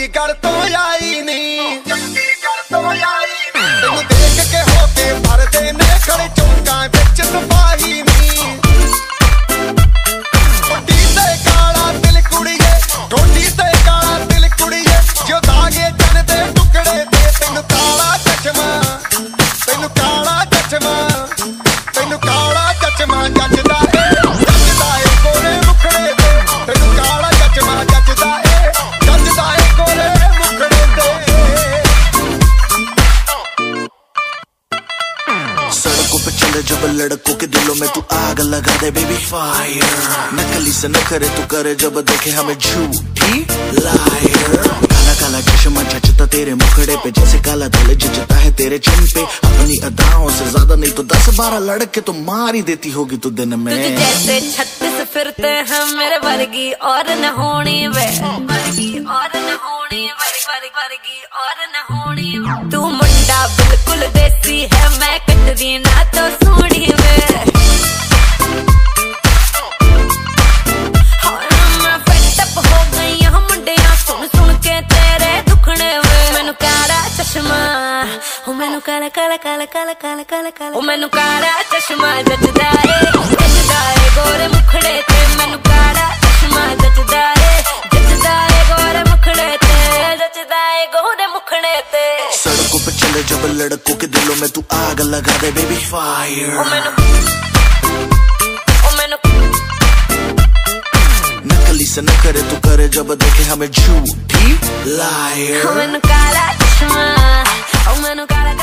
चंडीगढ़ तो आई नी, तेनू देख के होके भरदे ने खड़े चौंका विच सिपाही नी। कोठी ते काला दिल कुड़िए, कोठी ते काला दिल कुड़िए, जो दागे जन दे टुकड़े दे। तेनू काला चश्मा, तेनू काला चश्मा, तेनू काला चश्मा जचदा ए, जचदा ए गोरे मुखड़े दे। तेनू काला चश्मा जचदा ए, जचदा ए गोरे मुखड़े दे। सड़कों पे चले जब लड़कों के दिलों में तू आग लगा दे बेबी फायर। नकली से न करे तू करे जब देखे हमें झूठी लायर। काला काला चश्मा जचता तेरे मुखड़े पे जैसे काला दिल जचता है तेरे चिन पे। अपनी अदाओं से ज्यादा नहीं तो 10-12 लड़के तो मार ही देती होगी तू दिन में। तुझे जैसे 36 फिरते हैं मेरे वर्गी और न होनी वे, वर्गी और न होनी वर्गी और न होनी। तू मुंडा बिल्कुल देसी है, मैं कटदी ना तो सोनी वे। मैं फेड अप हो गई हूं मुंडिया सुन सुन के तेरे दुखने वे। मैनू काला चश्मा, ओ मैनू काला काला काला काला काला काला काला, ओ मैनू काला चश्मा जचदा ए, जचदा ए गोरे मुखड़े ते। मैनू काला चश्मा जचदा ए, जचदा ए गोरे मुखड़े ते, जचदा ए गोरे मुखड़े ते। सड़कों पे चले जब लड़कों के दिलों में तू आग लगा दे बेबी फायर। नकली से न करे तू करे जब देखे हमें झूठी लायर। मैनू काला चश्मा, ओ मैनू काला